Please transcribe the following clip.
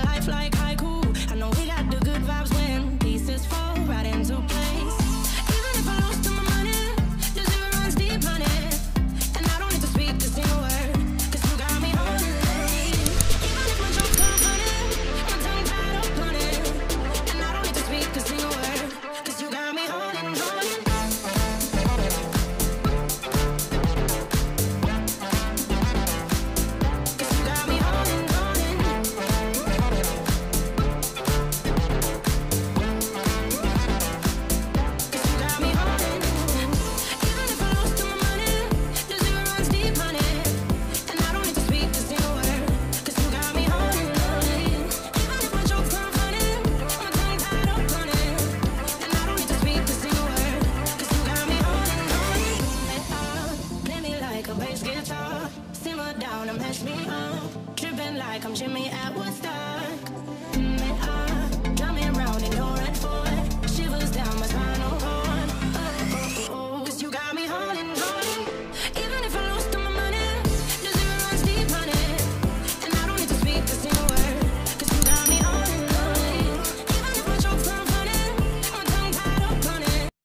life like haiku. I know we got the good vibes when pieces fall right into place. Even if I lost all my money, the zero runs deep, honey. And I don't need to speak a single word, 'cause you got me holding. Even if my jokes come funny, my tongue tied up on it. And I don't need to speak a single word, 'cause you got me holding, holding. Simmer down and mess me up, tripping like I'm Jimmy at Woodstock.